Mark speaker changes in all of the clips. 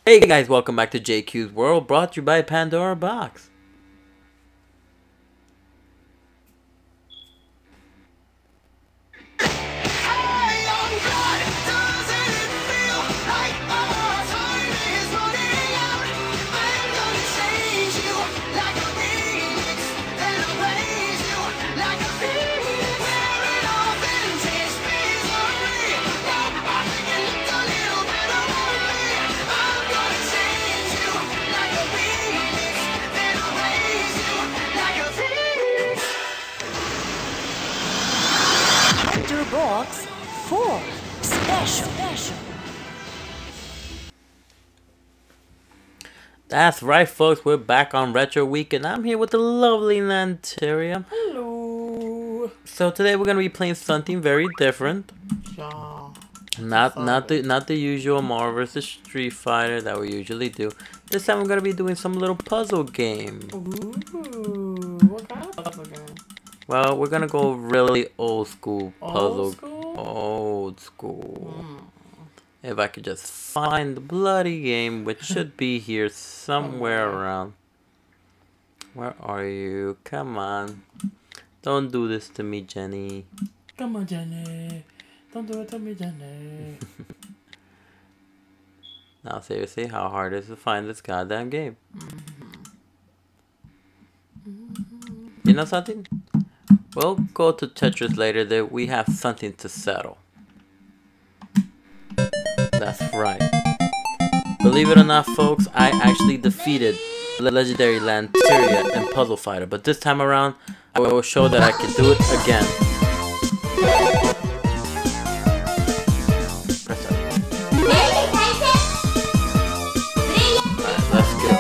Speaker 1: Hey guys, welcome back to JQ's World, brought to you by Pandora Box.
Speaker 2: Box 4 Special.
Speaker 1: That's right, folks. We're back on Retro Week, and I'm here with the lovely Nanteria.
Speaker 3: Hello.
Speaker 1: So today we're gonna be playing something very different.
Speaker 3: Yeah.
Speaker 1: Not the usual Marvel vs. Street Fighter that we usually do. This time we're gonna be doing some little puzzle game.
Speaker 3: Ooh, what kind of puzzle game?
Speaker 1: Well, we're gonna go really old school puzzle.
Speaker 3: Old school?
Speaker 1: Old school. If I could just find the bloody game, which should be here somewhere around. Where are you? Come on. Don't do this to me, Jenny.
Speaker 3: Come on, Jenny. Don't do it to me, Jenny.
Speaker 1: Now, seriously, how hard is it to find this goddamn game? You know something? We'll go to Tetris later. That we have something to settle. That's right. Believe it or not, folks, I actually defeated the legendary Lanteria in Puzzle Fighter. But this time around, I will show that I can do it again. Press up. Alright, let's go.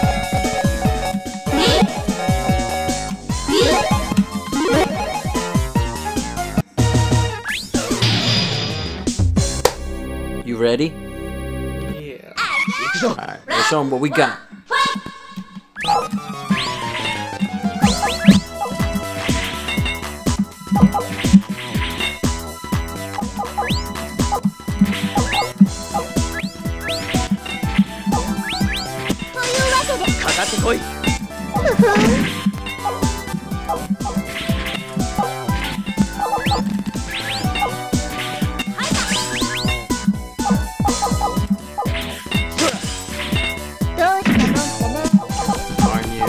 Speaker 1: You ready?
Speaker 3: Yeah.
Speaker 1: Alright, let's show them what we got. Kakate koi! Darn you.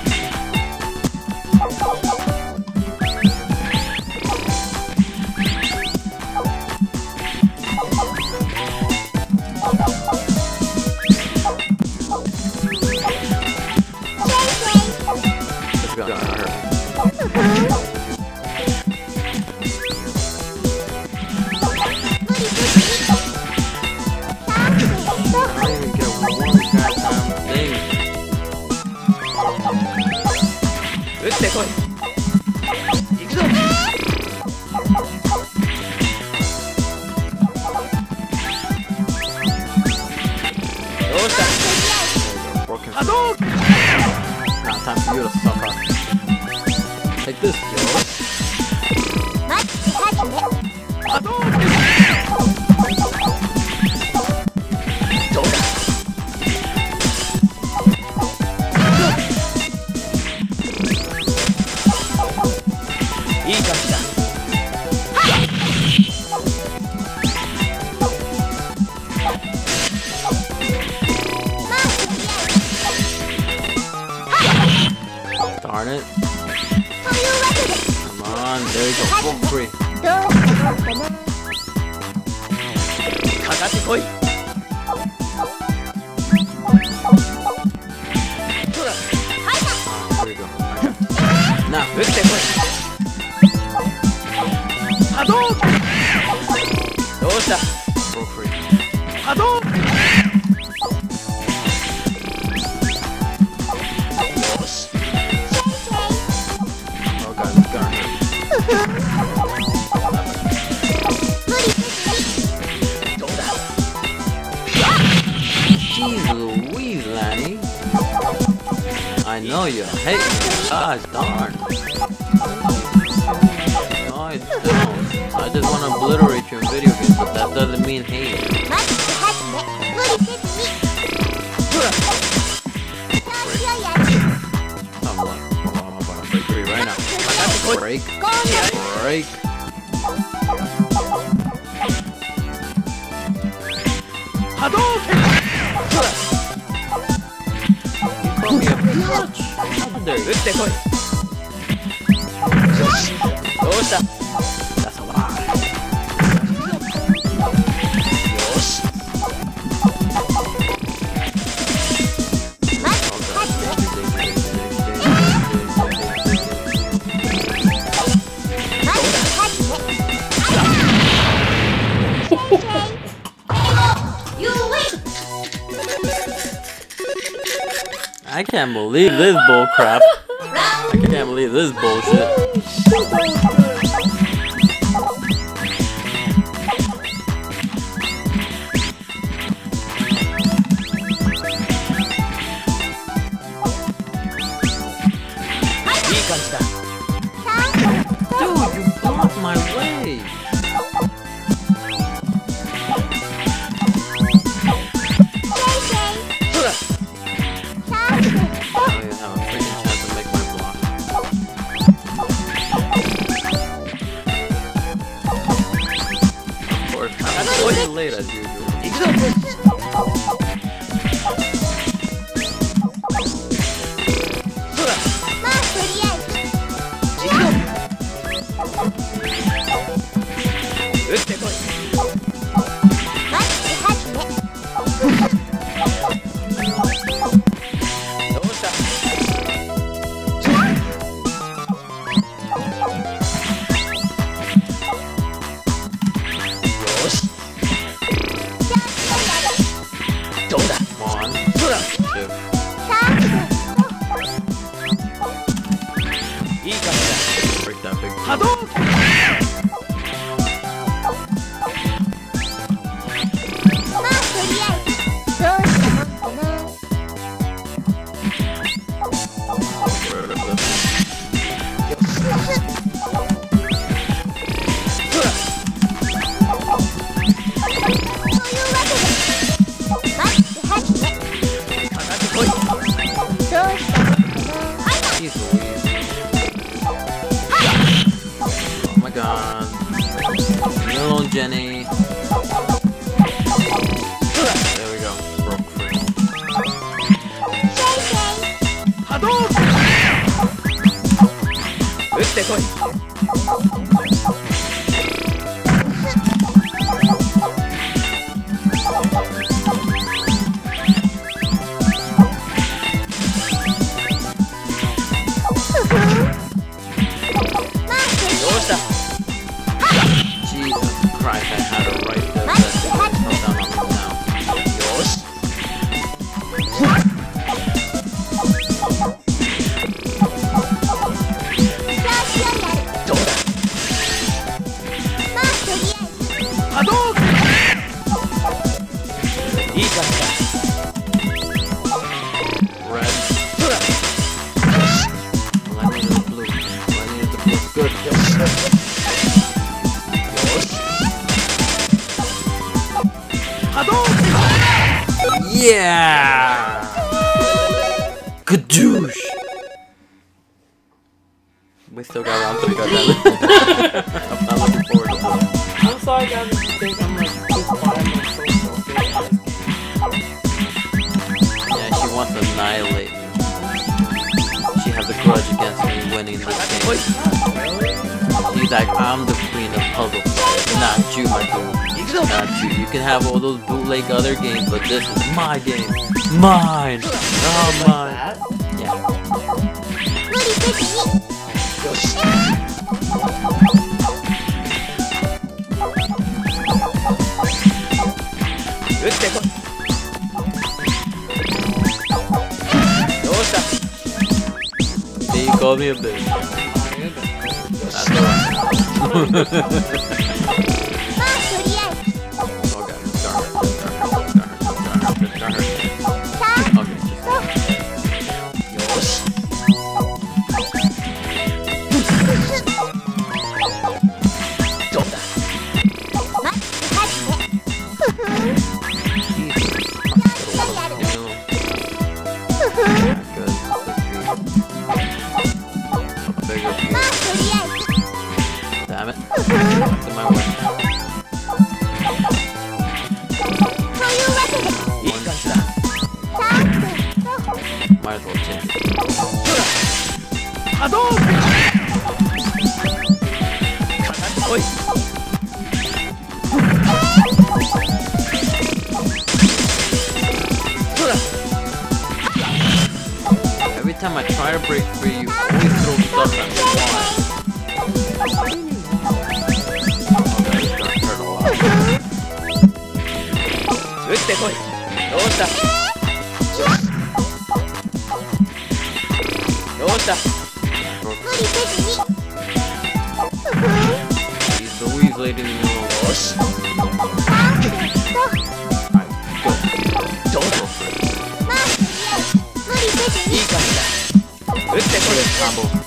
Speaker 1: This is gonna hurt. I don't even get one goddamn thing.
Speaker 3: 打ってこい。行くぞ。どうした？
Speaker 1: Broken.
Speaker 3: 波動。
Speaker 1: Now time for you to suffer. Like this, yo.
Speaker 3: 波動。どうだ。いい感じだ。
Speaker 1: Darn it. Come on, there you go. Full free.
Speaker 3: かかってこい。そうだ。
Speaker 1: Here we go. Now,
Speaker 3: 打ってこい。波動。どうした？
Speaker 1: full free.
Speaker 3: 波動。
Speaker 1: Oh god, it's gonna hurt.
Speaker 3: どうだ？
Speaker 1: Jeez Louise, Lanny. I know you hate me. Gosh darn. No, I don't. I just want to obliterate you in video games, but that doesn't mean hate. break. Break.
Speaker 3: Hadouken! 打ってこい。よし、どうした。だそうだ。よし。
Speaker 1: I can't believe this bull crap. I can't believe this bullshit. Dude, you blocked my way. Late as usual. Break that big Oh my god. Little Jenny. There we go. Broke free. Jesus Christ, I had to write this. Come down on me now. Red. Well, I needed the blue. Good. Yeah! Kadoosh! We still got round 3, goddammit. I'm not looking forward to that.
Speaker 4: I'm sorry guys, if you think I'm like too quiet, I'm so
Speaker 1: Yeah, she wants to annihilate me. She has a grudge against me winning this game. She's like, I'm the queen of puzzle players, not you, my dude. Not you. You can have all those bootleg other games, but this is my game. Mine! Oh, mine. Yeah. He called me a bitch. That's alright. Good. might as well change.
Speaker 3: 波動拳おい
Speaker 1: Every time I try to break free, you always throw stuff at me. Why? Oh, that is gonna hurt a lot.
Speaker 3: 打ってこいどうしたどうした
Speaker 1: He's always late in the middle.
Speaker 3: よしどうだいい感じだ打ってこい
Speaker 1: Combo.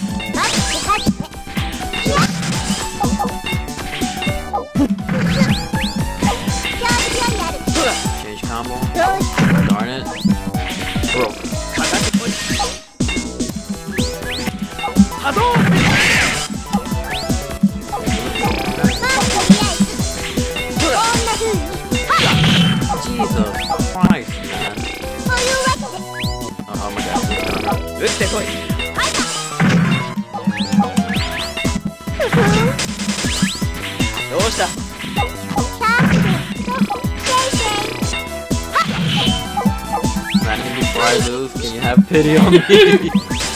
Speaker 1: Change combo. Darn it. Broke.
Speaker 3: かかってこい波動拳
Speaker 1: Jesus Christ, man. Oh my god.
Speaker 3: 打ってこいどうした
Speaker 1: Man, before I lose, can you have pity on me?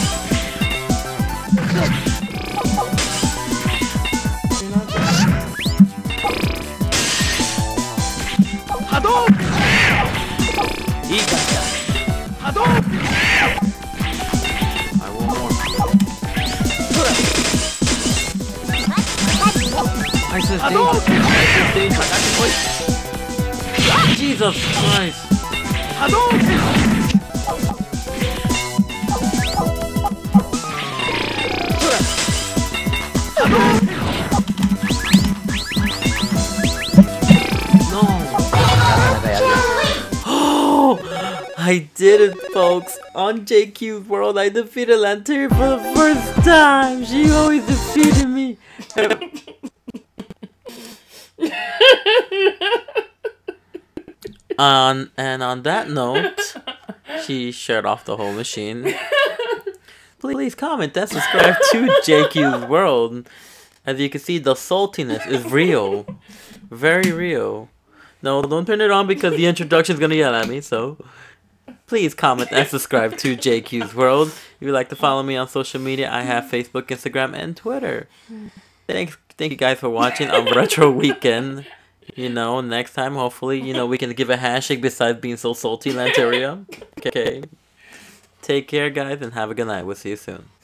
Speaker 3: 波動拳いい感じだ波動拳
Speaker 1: I want more. I said
Speaker 3: 波動
Speaker 1: danger.
Speaker 3: 拳
Speaker 1: I said
Speaker 3: かか
Speaker 1: danger.
Speaker 3: ってこい
Speaker 1: Jesus Christ.
Speaker 3: 波動拳
Speaker 1: Oh, I did it, folks. On JQ's World, I defeated Lanteria for the first time. She always defeated me. And on that note, she shut off the whole machine. Please comment and subscribe to JQ's World. As you can see, the saltiness is real. Very real. No, don't turn it on because the introduction is going to yell at me, so please comment and subscribe to JQ's World. If you'd like to follow me on social media, I have Facebook, Instagram, and Twitter. Thank you guys for watching on Retro Weekend. You know, next time, hopefully, you know, we can give a handshake besides being so salty, Lanteria. Okay. Take care, guys, and have a good night. We'll see you soon.